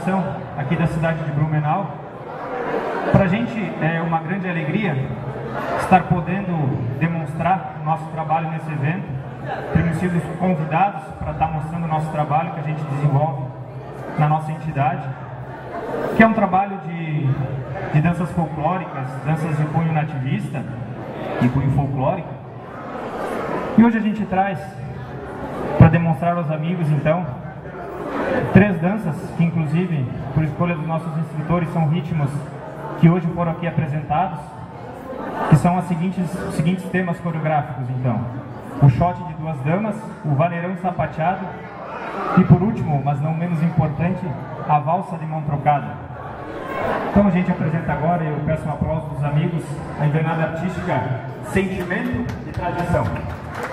tradição aqui da cidade de Blumenau. Para a gente é uma grande alegria estar podendo demonstrar o nosso trabalho nesse evento. Temos sido convidados para estar mostrando o nosso trabalho que a gente desenvolve na nossa entidade, que é um trabalho de danças folclóricas, danças de cunho nativista e cunho folclórico. E hoje a gente traz para demonstrar aos amigos, então, 3 danças que, inclusive, por escolha dos nossos instrutores, são ritmos que hoje foram aqui apresentados, que são os seguintes temas coreográficos, então. O shot de 2 damas, o vaneirão sapateado e, por último, mas não menos importante, a valsa de mão trocada. Então a gente apresenta agora, e eu peço um aplauso dos amigos, a invernada artística Sentimento e Tradição.